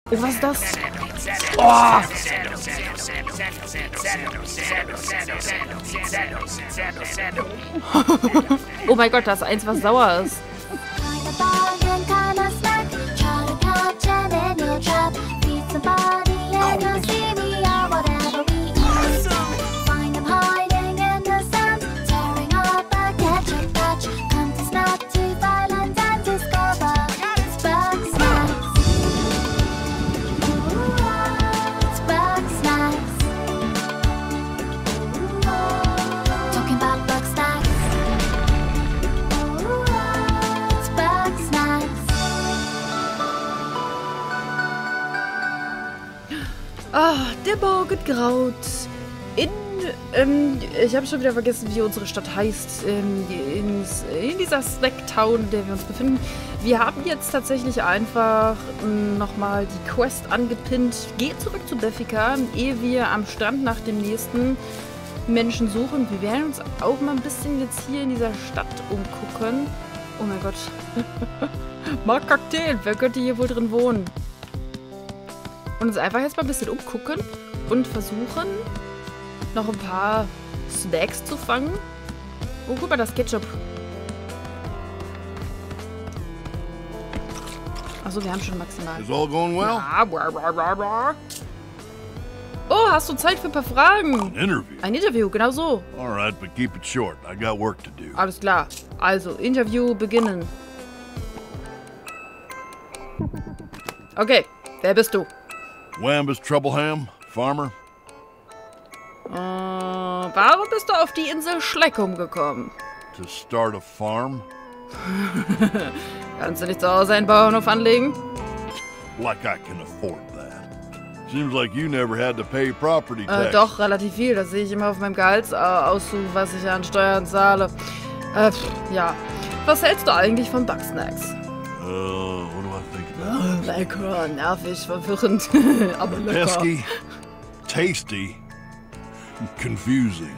Oh, was ist das? Oh! Oh mein Gott, das ist eins, was sauer ist. Ah, der Morgen graut. Ich habe schon wieder vergessen, wie unsere Stadt heißt. In dieser Snacktown, in der wir uns befinden. Wir haben jetzt tatsächlich einfach nochmal die Quest angepinnt. Geh zurück zu Beffica, ehe wir am Strand nach dem nächsten Menschen suchen. Wir werden uns auch mal ein bisschen jetzt hier in dieser Stadt umgucken. Oh mein Gott. Mark Cocktail, wer könnte hier wohl drin wohnen? Und uns einfach jetzt mal ein bisschen umgucken und versuchen, noch ein paar Snacks zu fangen. Oh, guck mal, das Ketchup. Achso, wir haben schon maximal. Is all going well? Ja, bra, bra, bra, bra. Oh, hast du Zeit für ein paar Fragen? An interview? Ein Interview, genau so. All right, but keep it short. I got work to do. Alles klar. Also, Interview beginnen. Okay, wer bist du? Wambus Troubleham, farmer. Warum bist du auf die Insel Schleckum gekommen? To start a farm? Kannst du nicht zu Hause einen Bauernhof anlegen? Like I can afford that. Seems like you never had to pay property tax. Doch, relativ viel. Das sehe ich immer auf meinem Gehaltsauszug, was ich an Steuern zahle. Ja. Was hältst du eigentlich von Bugsnacks? What do I think about that? Lecker, nervig, verwirrend, aber lecker. Pesky, tasty, confusing.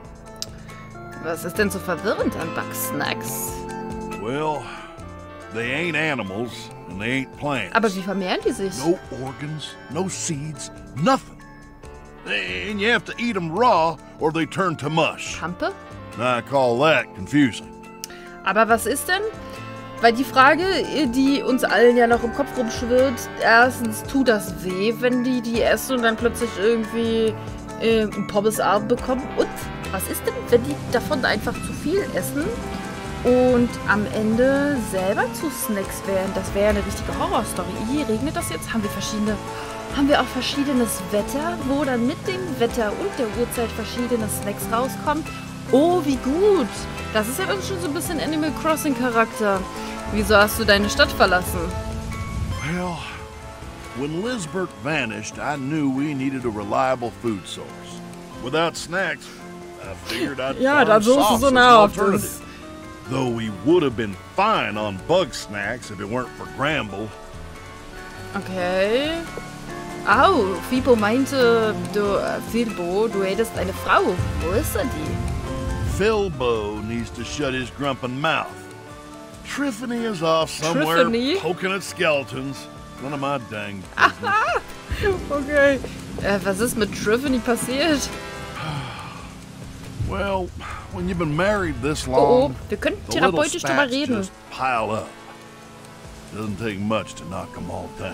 Was ist denn so verwirrend an Bugsnacks? Well, they ain't animals and they ain't plants. Aber wie vermehren die sich? No organs, no seeds, nothing. And you have to eat them raw or they turn to mush. Pampe? I call that confusing. Aber was ist denn? Weil die Frage, die uns allen ja noch im Kopf rumschwirrt, erstens, tut das weh, wenn die essen und dann plötzlich irgendwie einen Pommesarm bekommen? Und was ist denn, wenn die davon einfach zu viel essen und am Ende selber zu Snacks werden? Das wäre ja eine richtige Horrorstory. Hier regnet das jetzt? Haben wir auch verschiedenes Wetter, wo dann mit dem Wetter und der Uhrzeit verschiedene Snacks rauskommen? Oh, wie gut! Das ist ja dann schon so ein bisschen Animal Crossing Charakter. Wieso hast du deine Stadt verlassen? Well, when Lizbert vanished, I knew we needed a reliable food source. Without snacks, I figured I'd Ja, farm dann suchst du sauce so as an nahrhaft alternative. ist. Though we would have been fine on bug snacks if it weren't for Gramble. Okay. Au, Fibo meinte, Filbo, du hättest eine Frau. Wo ist denn die? Filbo needs to shut his grumpin' mouth. Triffany is off somewhere Triffany? poking at skeletons. None of my dang business. Okay. Was ist mit Triffany passiert? Well, when you've been married this Oh, long, wir könnten the little therapeutisch drüber spats reden. just pile up. Doesn't take much to knock them all down.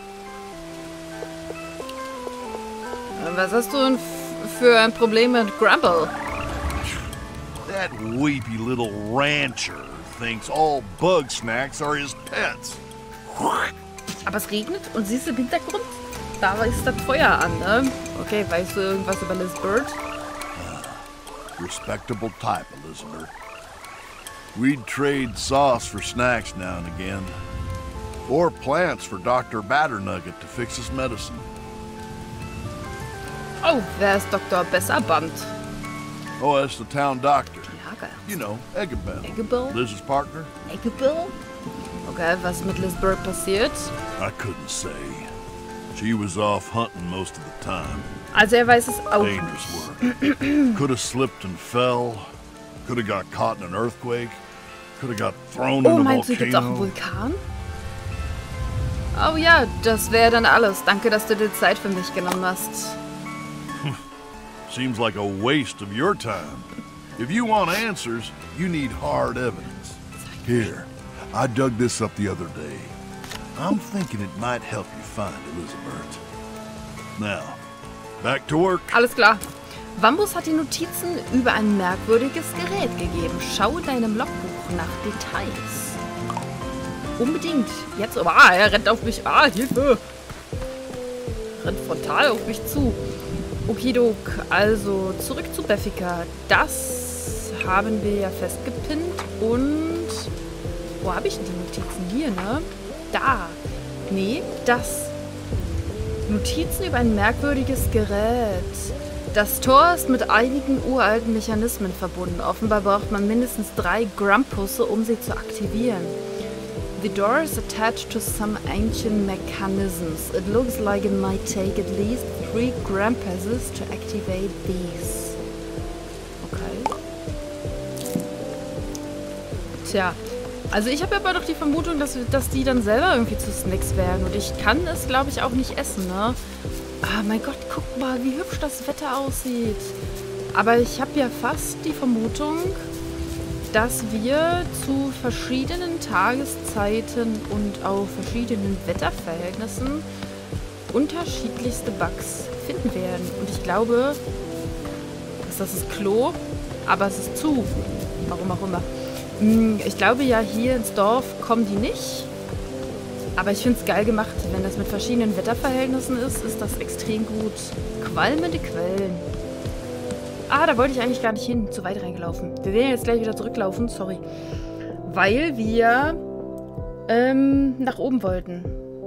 Was hast du denn für ein Problem mit Grumble? That weepy little rancher thinks all bug snacks are his pets. Aber es regnet und siehst du im Hintergrund? Da ist das Feuer an, ne? Okay, weißt du irgendwas über Lizbert? Respectable type, Elizabeth. We'd trade sauce for snacks now and again. Or plants for Dr. Batternugget to fix his medicine. Oh, wer ist Dr. Besserband? Oh, that's the town doctor. Lager. You know, Eggabell. Eggabell? Liz's partner? Eggabell? Okay, was ist mit Lizbert passiert? I couldn't say. She was off hunting most of the time. Also er weiß es auch Dangerous nicht. work. Could have slipped and fell. Could have got caught in an earthquake. Could have got thrown Oh, in a meinst du, gibt's auch einen volcano. Vulkan? Oh ja, das wäre dann alles. Danke, dass du dir Zeit für mich genommen hast. Seems like a waste of your time. If you want answers, you need hard evidence. Here, I dug this up the other day. I'm thinking it might help you find Elizabeth. Now, back to work. Alles klar. Wambus hat die Notizen über ein merkwürdiges Gerät gegeben. Schau in deinem Logbuch nach Details. Unbedingt. Jetzt aber. Er rennt auf mich. Hilfe. Rennt frontal auf mich zu. Okidok. Also, zurück zu Beffica. Das haben wir ja festgepinnt. Und... Wo habe ich denn die Notizen? Hier, ne? Da. Nee, das. Notizen über ein merkwürdiges Gerät. Das Tor ist mit einigen uralten Mechanismen verbunden. Offenbar braucht man mindestens 3 Grumpusse, um sie zu aktivieren. The door is attached to some ancient mechanisms. It looks like it might take at least 3 Grumpusses to activate these. Okay. Tja. Also ich habe aber doch die Vermutung, dass die dann selber irgendwie zu Snacks werden. Und ich kann es, glaube ich, auch nicht essen, ne? Ah, mein Gott, guck mal, wie hübsch das Wetter aussieht. Aber ich habe ja fast die Vermutung, dass wir zu verschiedenen Tageszeiten und auf verschiedenen Wetterverhältnissen unterschiedlichste Bugs finden werden. Und ich glaube, das ist Klo, aber es ist zu. Warum auch immer. Ich glaube ja, hier ins Dorf kommen die nicht. Aber ich finde es geil gemacht. Wenn das mit verschiedenen Wetterverhältnissen ist, ist das extrem gut. Qualmende Quellen. Ah, da wollte ich eigentlich gar nicht hin. Zu weit reingelaufen. Wir werden jetzt gleich wieder zurücklaufen. Sorry. Weil wir nach oben wollten.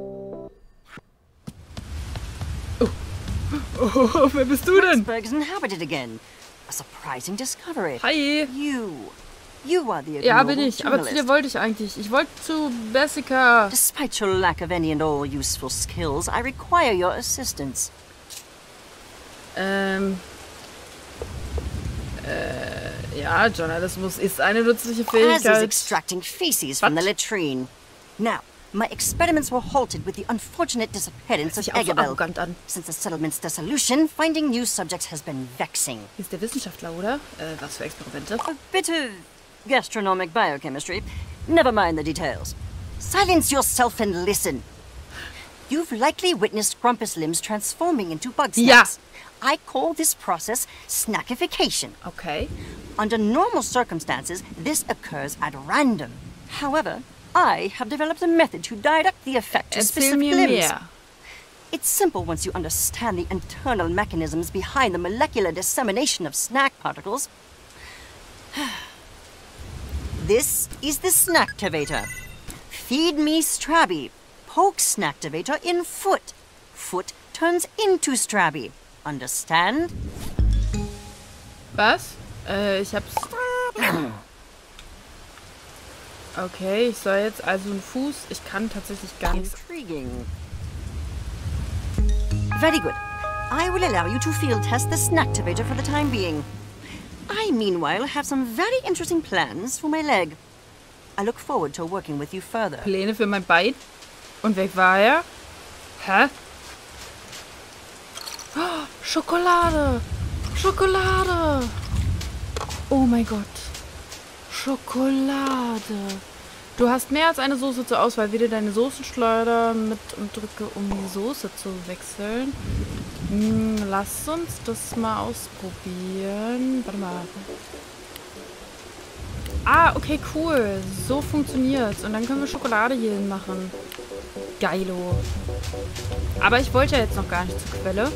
Oh, wer bist du denn? Icebergs inhabited again. A surprising discovery. Hi. You are the Ja, bin ich. Aber zu dir wollte ich eigentlich. Ich wollte zu Beffica. Despite your lack of any and all useful skills, I require your assistance. Ja, Journalismus ist eine nützliche As is Fähigkeit. extracting feces from the latrine. Now, my experiments were halted with the unfortunate disappearance of Sich auch so Eggabell. arrogant an. Since the settlement's dissolution, finding new subjects has been vexing. Hier ist der Wissenschaftler, oder? Was für Experimente? A bit of gastronomic biochemistry. Never mind the details. Silence yourself and listen. You've likely witnessed Grumpus limbs transforming into bug snacks. I call this process snackification. Okay. Under normal circumstances, this occurs at random. However, I have developed a method to direct the effect to Erzähl specific mir limbs. mehr. It's simple once you understand the internal mechanisms behind the molecular dissemination of snack particles. This is the Snacktivator. Feed me Strabby. Poke Snacktivator in foot. Foot turns into Strabby. Understand? Was? Ich hab's... Okay, ich soll jetzt also einen Fuß... Ich kann tatsächlich gar nichts... Intriguing. Very good. I will allow you to field test the Snacktivator for the time being. I, meanwhile, have some very interesting plans for my leg. I look forward to working with you further. Pläne für mein Bein? Und weg war er? Hä? Oh, Schokolade! Schokolade! Oh mein Gott. Schokolade. Du hast mehr als eine Soße zur Auswahl. Wähle deine Soßenschleuder mit und drücke, um die Soße zu wechseln. Lass uns das mal ausprobieren. Warte mal. Ah, okay, cool. So funktioniert's. Und dann können wir Schokolade hier hin machen. Geilo. Aber ich wollte ja jetzt noch gar nicht zur Quelle.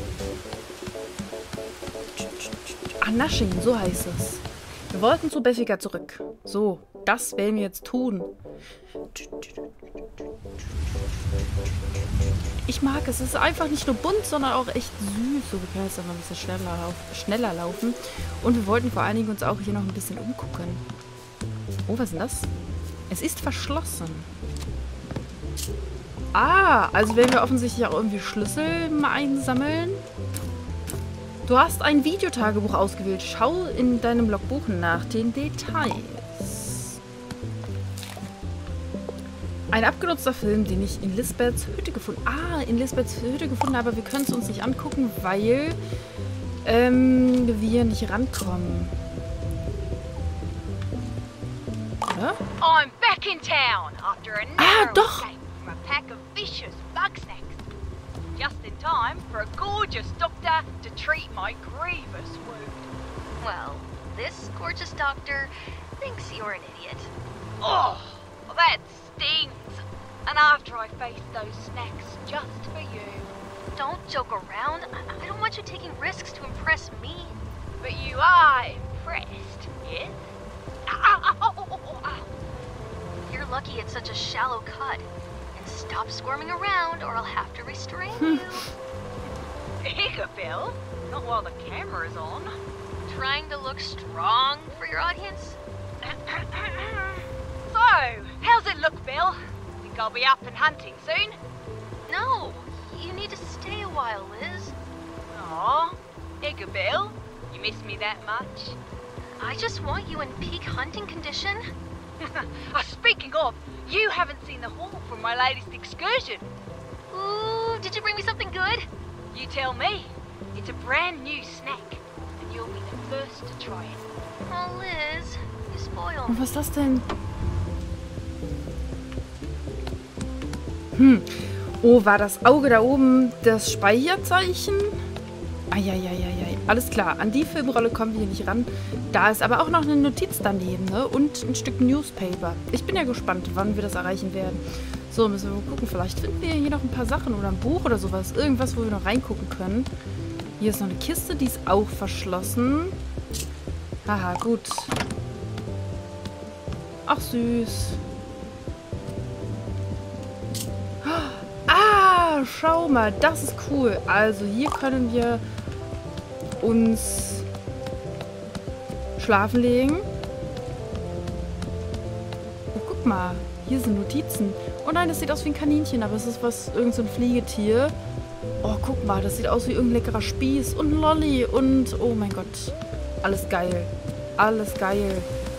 Ah, Nasching, so heißt es. Wir wollten zu Beffica zurück. So, das werden wir jetzt tun. Ich mag es. Es ist einfach nicht nur bunt, sondern auch echt süß. So, wir können jetzt noch ein bisschen schneller laufen. Und wir wollten vor allen Dingen uns auch hier noch ein bisschen umgucken. Oh, was ist denn das? Es ist verschlossen. Ah, also werden wir offensichtlich auch irgendwie Schlüssel mal einsammeln. Du hast ein Videotagebuch ausgewählt. Schau in deinem Logbuch nach den Details. Ein abgenutzter Film, den ich in Lisbeths Hütte gefunden habe. Ah, in Lisbeths Hütte gefunden habe, aber wir können es uns nicht angucken, weil wir nicht rankommen. Oder? I'm back in town after a narrow escape from a pack of vicious bug snacks. Just in time for a gorgeous doctor to treat my grievous wound. Well, this gorgeous doctor thinks you're an idiot. Oh, that stings. And after I faced those snacks just for you. Don't joke around. I don't want you taking risks to impress me. But you are impressed, yes? You're lucky it's such a shallow cut. And stop squirming around or I'll have to restrain you. Bill, not while the camera's on. Trying to look strong for your audience? So, how's it look, Bill? Think I'll be up and hunting soon? No, you need to stay a while, Liz. Aw, Bill, you miss me that much? I just want you in peak hunting condition. Speaking of, you haven't seen the haul from my latest excursion. Ooh, did you bring me something good? You tell me. It's a brand new snack, and you'll be the first to try it. Oh, Liz, you spoil Und me. was ist das denn? Oh, war das Auge da oben das Speicherzeichen? Eieieiei. Alles klar, an die Filmrolle kommen wir hier nicht ran. Da ist aber auch noch eine Notiz daneben, ne? Und ein Stück Newspaper. Ich bin ja gespannt, wann wir das erreichen werden. So, müssen wir mal gucken. Vielleicht finden wir hier noch ein paar Sachen oder ein Buch oder sowas. Irgendwas, wo wir noch reingucken können. Hier ist noch eine Kiste, die ist auch verschlossen. Haha, gut. Ach, süß. Ah, schau mal, das ist cool. Also hier können wir uns schlafen legen. Oh, guck mal. Hier sind Notizen. Oh nein, das sieht aus wie ein Kaninchen, aber es ist was, irgend so ein Fliegetier. Oh, guck mal, das sieht aus wie irgendein leckerer Spieß und ein Lolli und oh mein Gott. Alles geil. Alles geil.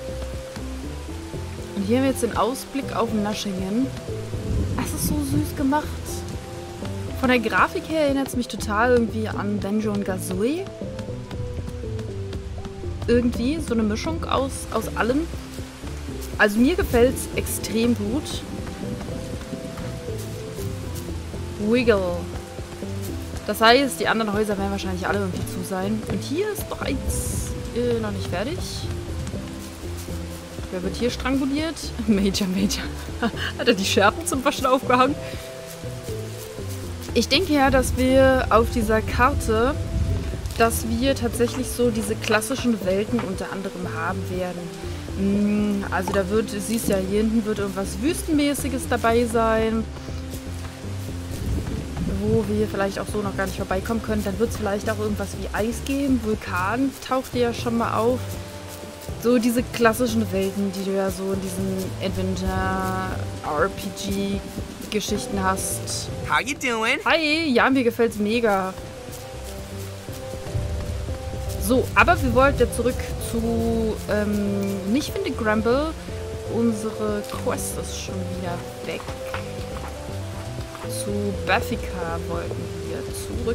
Und hier haben wir jetzt den Ausblick auf Naschingen. Es ist so süß gemacht. Von der Grafik her erinnert es mich total irgendwie an Banjo und Kazooie. Irgendwie so eine Mischung aus allem. Also mir gefällt es extrem gut. Wiggle. Das heißt, die anderen Häuser werden wahrscheinlich alle irgendwie zu sein. Und hier ist noch eins noch nicht fertig. Wer wird hier stranguliert? Major. Hat er die Scherben zum Waschen aufgehangen? Ich denke ja, dass wir auf dieser Karte, dass wir tatsächlich so diese klassischen Welten unter anderem haben werden. Also da wird, du siehst ja, hier hinten wird irgendwas Wüstenmäßiges dabei sein, wo wir vielleicht auch so noch gar nicht vorbeikommen können. Dann wird es vielleicht auch irgendwas wie Eis geben. Vulkan tauchte ja schon mal auf. So diese klassischen Welten, die du ja so in diesen Adventure-RPG-Geschichten hast. How you doing? Hi, ja, mir gefällt's mega. So, aber wir wollten ja zurück zu, nicht Finde Grumble. Unsere Quest ist schon wieder weg. Zu Bafika wollten wir zurück.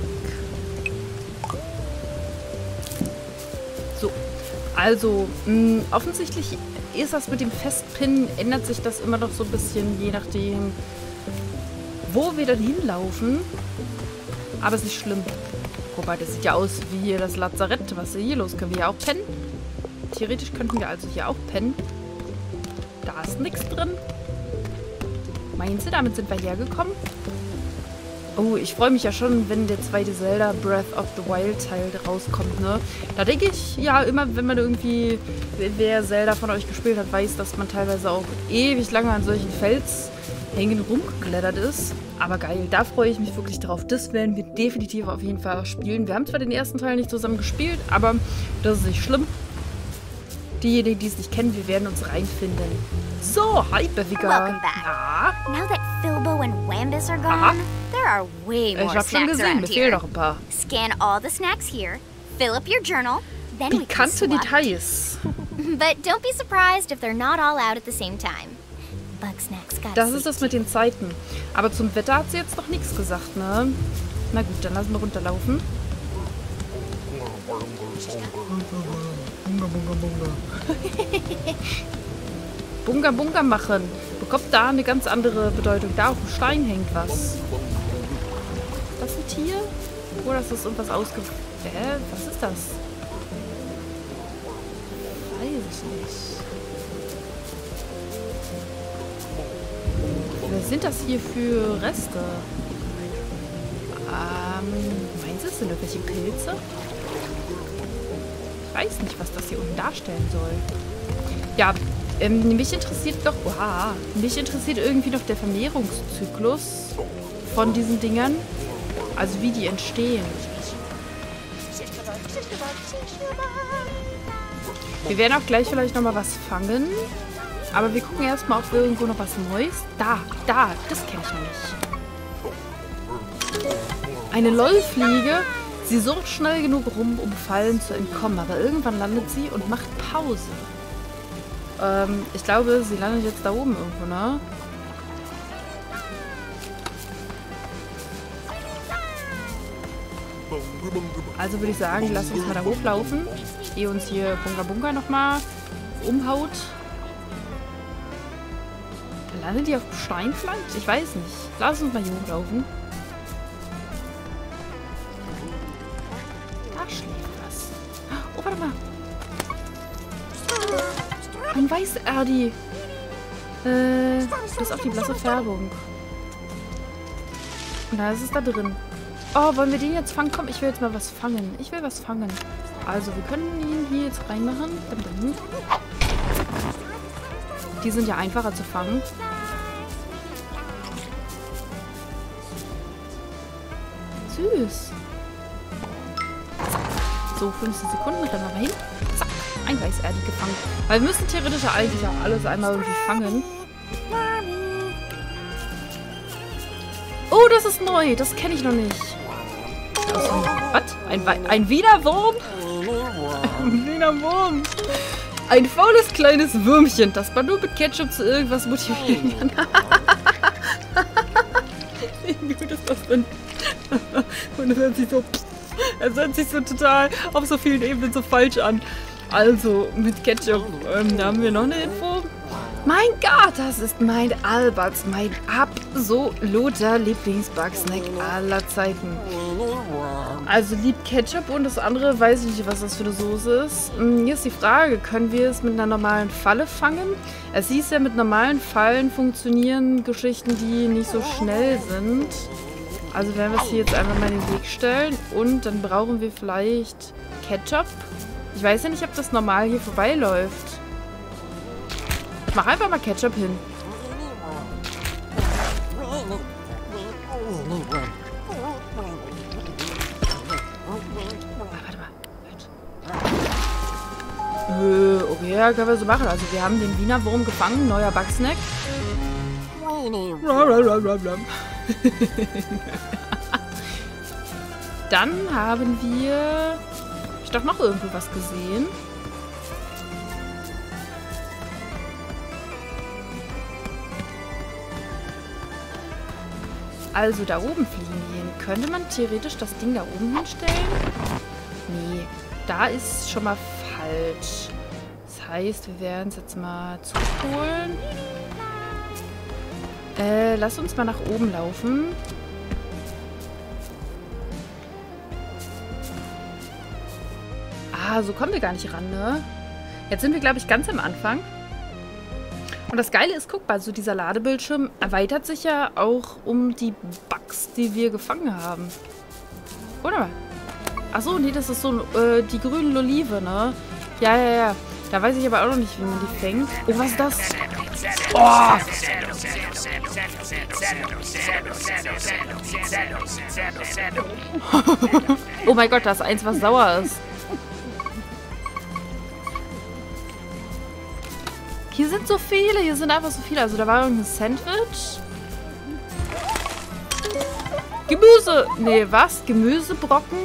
So, also, offensichtlich ist das mit dem Festpinnen, ändert sich das immer noch so ein bisschen, je nachdem, wo wir dann hinlaufen. Aber ist nicht schlimm. Wobei, das sieht ja aus wie hier das Lazarett. Was ist hier los? Können wir hier auch pennen? Theoretisch könnten wir also hier auch pennen. Da ist nichts drin. Meinst du, damit sind wir hergekommen? Oh, ich freue mich ja schon, wenn der zweite Zelda Breath of the Wild Teil rauskommt, ne? Da denke ich ja immer, wenn man irgendwie, wer Zelda von euch gespielt hat, weiß, dass man teilweise auch ewig lange an solchen Felshängen rumgeklettert ist. Aber geil, da freue ich mich wirklich drauf. Das werden wir definitiv auf jeden Fall spielen. Wir haben zwar den ersten Teil nicht zusammen gespielt, aber das ist nicht schlimm. Diejenigen, die es nicht kennen, wir werden uns reinfinden. So, hi, Bafika. Welcome back. Na? Now that Filbo and Wambus are gone, there are way more Ich hab schon snacks gesehen, around mir fehlen here. noch ein paar. Scan all the snacks here, fill up your journal, then we can Pikante swap. Details. But don't be surprised if they're not all out at the same time. Bug Snacks got Das ist das mit den Zeiten. Aber zum Wetter hat sie jetzt noch nichts gesagt, ne? Na gut, dann lassen wir runterlaufen. Bunga, bunga, bunga. Bunga, bunga machen. Bekommt da eine ganz andere Bedeutung. Da auf dem Stein hängt was. Ist das ein Tier? Oder ist das irgendwas was ist das? Weiß ich nicht. Was sind das hier für Reste? Meinst du, es sind irgendwelche Pilze? Ich weiß nicht, was das hier unten darstellen soll. Ja, mich interessiert doch... mich interessiert irgendwie noch der Vermehrungszyklus von diesen Dingern. Also wie die entstehen. Wir werden auch gleich vielleicht nochmal was fangen. Aber wir gucken erstmal, ob wir irgendwo noch was Neues... Da, das kenne ich noch nicht. Eine LOL-Fliege. Sie surrt schnell genug rum, um Fallen zu entkommen. Aber irgendwann landet sie und macht Pause. Ich glaube, sie landet jetzt da oben irgendwo, ne? Also würde ich sagen, lass uns mal da hochlaufen. Ehe uns hier Bunga Bunga nochmal umhaut. Landet die auf dem Stein vielleicht? Ich weiß nicht. Lass uns mal hier hochlaufen. Da schläft was. Oh, warte mal. Ein Weißerdi. Bis auf die blasse Färbung. Und da ist es da drin. Oh, wollen wir den jetzt fangen? Komm, ich will jetzt mal was fangen. Ich will was fangen. Also, wir können ihn hier jetzt reinmachen. Die sind ja einfacher zu fangen. Süß. So, 15 Sekunden, rennen wir mal hin. Zack, ein Weißerdi gefangen. Weil wir müssen theoretisch ja eigentlich auch alles einmal irgendwie fangen. Oh, das ist neu. Das kenne ich noch nicht. Was? Ein Wiener Wurm? Ein Wiener Wurm. Ein faules kleines Würmchen, das man nur mit Ketchup zu irgendwas motivieren kann. Wie gut ist das denn? Und es hört sich so total auf so vielen Ebenen so falsch an. Also, mit Ketchup, da haben wir noch eine Info. Mein Gott, das ist mein Alberts, mein absoluter Lieblings-Bugsnack aller Zeiten. Also liebt Ketchup und das andere weiß ich nicht, was das für eine Soße ist. Hier ist die Frage, können wir es mit einer normalen Falle fangen? Es hieß ja, mit normalen Fallen funktionieren Geschichten, die nicht so schnell sind. Also werden wir es hier jetzt einfach mal in den Weg stellen und dann brauchen wir vielleicht Ketchup. Ich weiß ja nicht, ob das normal hier vorbeiläuft. Ich mach einfach mal Ketchup hin. Warte mal. Okay, ja, können wir so machen. Also wir haben den Wiener Wurm gefangen. Neuer Bugsnack. Dann haben wir... Hab ich doch noch irgendwo was gesehen? Also da oben fliegen gehen. Könnte man theoretisch das Ding da oben hinstellen? Nee, da ist schon mal falsch. Das heißt, wir werden es jetzt mal zurückholen. Lass uns mal nach oben laufen. Ah, so kommen wir gar nicht ran, ne? Jetzt sind wir, glaube ich, ganz am Anfang. Und das Geile ist, guck mal, so dieser Ladebildschirm erweitert sich ja auch um die Bugs, die wir gefangen haben. Oder? Achso, nee, das ist so die grüne Olive, ne? Ja. Da weiß ich aber auch noch nicht, wie man die fängt. Oh, was ist das? Oh! Oh mein Gott, da ist eins, was sauer ist. Hier sind so viele, hier sind einfach so viele. Also da war irgendein Sandwich. Gemüse. Nee, was? Gemüsebrocken?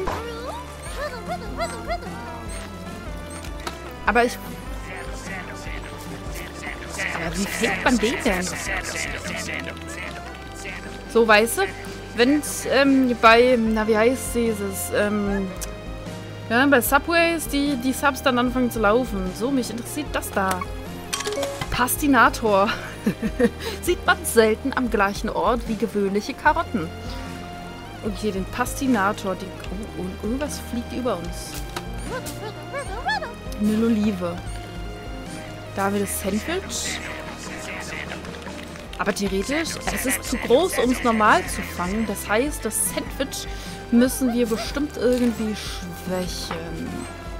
Aber ich... Ja, wie fängt man den denn? So, weißt du, wenn bei, na wie heißt dieses, ja, bei Subways die Subs dann anfangen zu laufen. So, mich interessiert das da. Pastinator. Sieht man selten am gleichen Ort wie gewöhnliche Karotten. Okay, den Pastinator. Und irgendwas fliegt über uns. Eine Olive. Da haben wir das Sandwich. Aber theoretisch, es ist zu groß, um es normal zu fangen. Das heißt, das Sandwich müssen wir bestimmt irgendwie schwächen.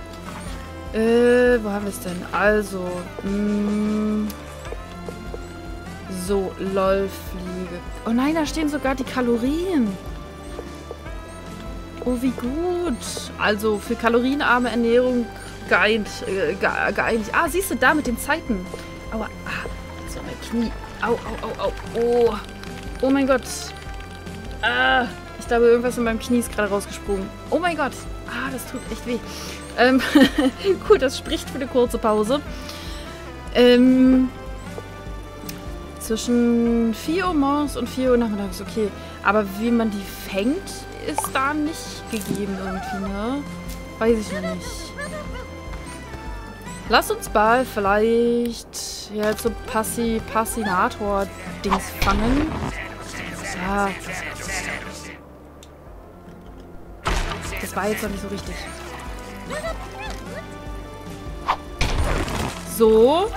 Wo haben wir es denn? Also, so, LOL-Fliege. Oh nein, da stehen sogar die Kalorien. Oh, wie gut. Also, für kalorienarme Ernährung geeint. Ah, siehst du, da mit den Zeiten. Aua, so mein Knie. Au, au, au, au. Oh. Oh mein Gott. Ah, ich glaube, irgendwas in meinem Knie ist gerade rausgesprungen. Oh mein Gott. Ah, das tut echt weh. Gut, das spricht für eine kurze Pause. Zwischen 4 Uhr morgens und 4 Uhr nachmittags, okay. Aber wie man die fängt, ist da nicht gegeben irgendwie, ne? Weiß ich noch nicht. Lass uns mal vielleicht jetzt so Pastinator-Dings fangen. Ja. Das war jetzt noch nicht so richtig. So.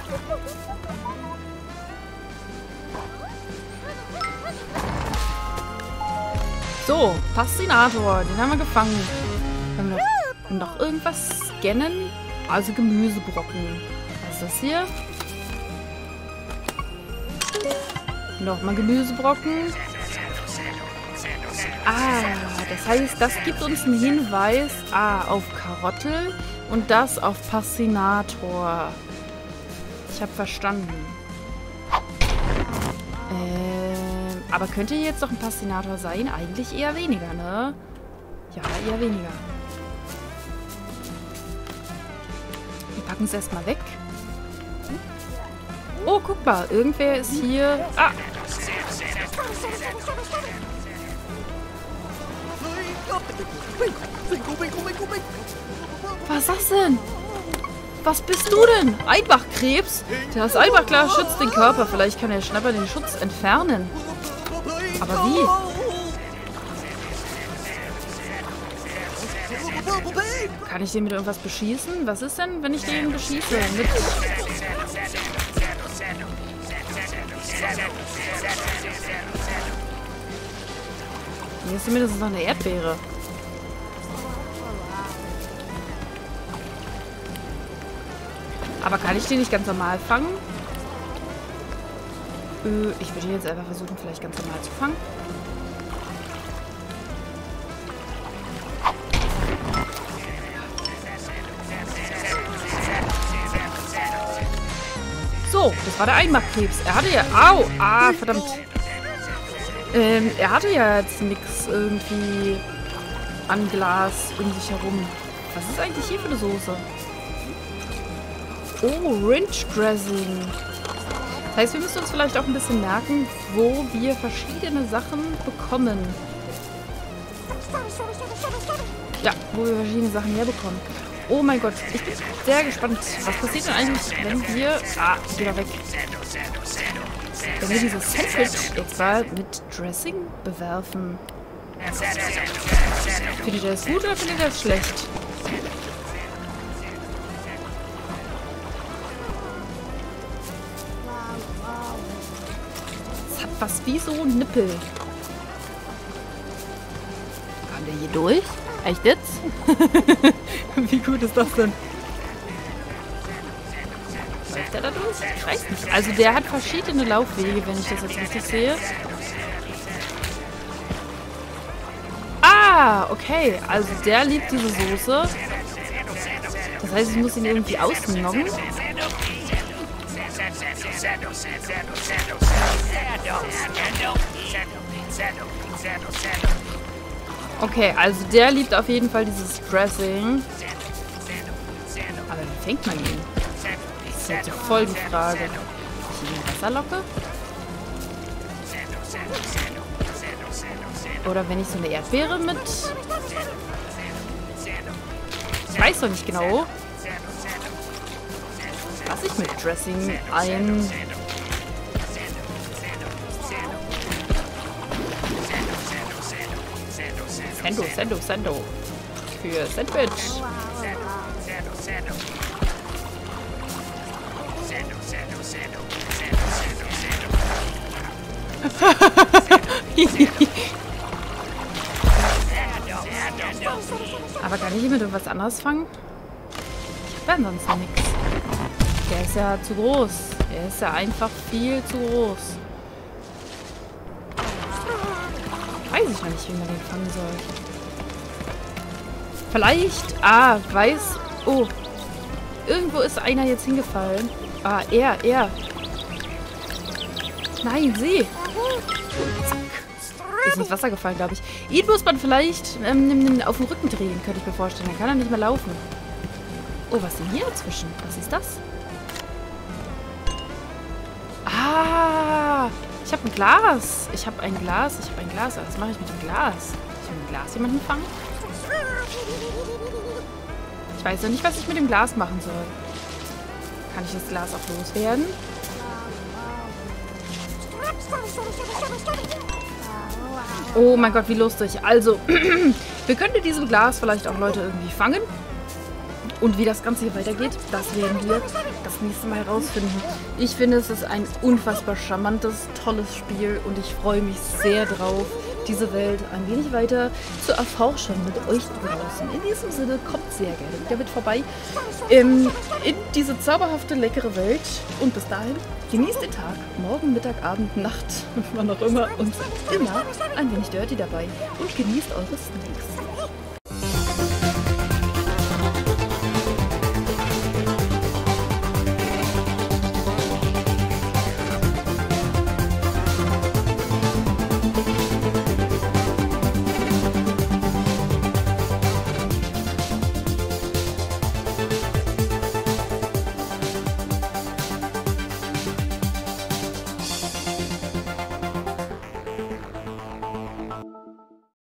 So, Pastinator, den haben wir gefangen. Können wir noch irgendwas scannen? Also Gemüsebrocken. Was ist das hier? Nochmal Gemüsebrocken. Ah, das heißt, das gibt uns einen Hinweis auf Karotte und das auf Pastinator. Ich habe verstanden. Aber könnte jetzt doch ein Pastinator sein? Eigentlich eher weniger, ne? Ja, eher weniger. Wir packen es erstmal weg. Oh, guck mal. Irgendwer ist hier... Ah! Was ist das denn? Was bist du denn? Einbachkrebs? Das Einbachglas schützt den Körper. Vielleicht kann der Schnapper den Schutz entfernen. Aber wie? Kann ich den mit irgendwas beschießen? Was ist denn, wenn ich den beschieße? Mit... Hier ist zumindest noch eine Erdbeere. Aber kann ich den nicht ganz normal fangen? Ich würde jetzt einfach versuchen, vielleicht ganz normal zu fangen. So, das war der Einmachkrebs. Er hatte ja... Au! Ah, verdammt. Er hatte ja jetzt nichts irgendwie an Glas um sich herum. Was ist eigentlich hier für eine Soße? Oh, Ranch Dressing. Das heißt, wir müssen uns vielleicht auch ein bisschen merken, wo wir verschiedene Sachen bekommen. Ja, wo wir verschiedene Sachen herbekommen. Oh mein Gott, ich bin sehr gespannt. Was passiert denn eigentlich, wenn wir... Ah, geh da weg. Wenn wir dieses Sandwich jetzt mal mit Dressing bewerfen. Findet ihr das gut oder findet ihr das schlecht? Es hat was wie so ein Nippel. Kann der hier durch? Echt jetzt? Wie gut ist das denn? Läuft der da durch? Ich weiß nicht. Also der hat verschiedene Laufwege, wenn ich das jetzt richtig sehe. Ah, okay. Also der liebt diese Soße. Das heißt, ich muss ihn irgendwie ausnoggen. Okay, also der liebt auf jeden Fall dieses Dressing. Aber wie fängt man ihn? Das ist halt so voll die Frage. die Wasserlocke? Oder wenn ich so eine Erdbeere mit... Ich weiß doch nicht genau. Was ich mit Dressing ein... Sendo. Für Sandwich. Aber kann ich hier mit irgendwas anderes fangen? Ich habe ansonsten nichts. Der ist ja zu groß. Der ist ja einfach viel zu groß. Weiß ich noch nicht, wie man den fangen soll. Vielleicht... Ah, weiß... Oh. Irgendwo ist einer jetzt hingefallen. Ah, er. Nein, See. Zack. Ist ins Wasser gefallen, glaube ich. Ihn muss man vielleicht auf den Rücken drehen, könnte ich mir vorstellen. Dann kann er nicht mehr laufen. Oh, was ist denn hier dazwischen? Was ist das? Ah, ich habe ein Glas. Ich habe ein Glas. Was mache ich mit dem Glas? Ich will mit dem Glas jemanden fangen? Ich weiß noch nicht, was ich mit dem Glas machen soll. Kann ich das Glas auch loswerden? Oh mein Gott, wie lustig. Also, wir können mit diesem Glas vielleicht auch Leute irgendwie fangen. Und wie das Ganze hier weitergeht, das werden wir das nächste Mal herausfinden. Ich finde, es ist ein unfassbar charmantes, tolles Spiel und ich freue mich sehr drauf, diese Welt ein wenig weiter zu erforschen mit euch draußen. In diesem Sinne, kommt sehr gerne wieder mit vorbei in diese zauberhafte, leckere Welt. Und bis dahin, genießt den Tag, morgen, Mittag, Abend, Nacht und wann auch immer und immer ein wenig Dirty dabei. Und genießt eure Snacks.